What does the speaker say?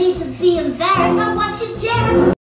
need to be embarrassed. I watch you tear